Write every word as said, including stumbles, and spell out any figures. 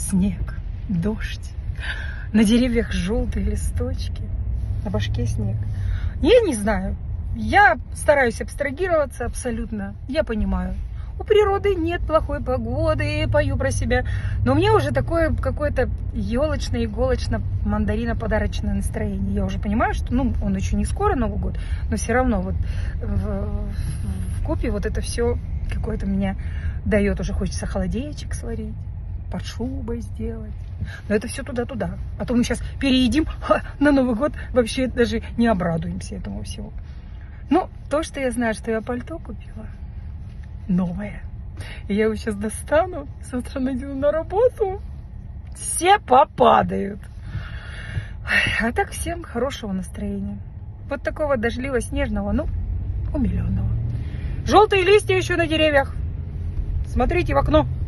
снег, дождь, на деревьях желтые листочки, на башке снег. Я не знаю, я стараюсь абстрагироваться абсолютно, я понимаю. У природы нет плохой погоды, пою про себя. Но у меня уже такое какое-то елочное, иголочно, мандарина-подарочное настроение. Я уже понимаю, что, ну, он еще не скоро Новый год, но все равно вот в, в купе вот это все какое-то меня дает. Уже хочется холодеечек сварить, под шубой сделать. Но это все туда-туда. А то мы сейчас переедим, а на Новый год вообще даже не обрадуемся этому всего. Ну, то, что я знаю, что я пальто купила новое. И я его сейчас достану, завтра надену на работу. Все попадают. А так всем хорошего настроения. Вот такого дождливо-снежного, ну, умиленного. Желтые листья еще на деревьях. Смотрите в окно.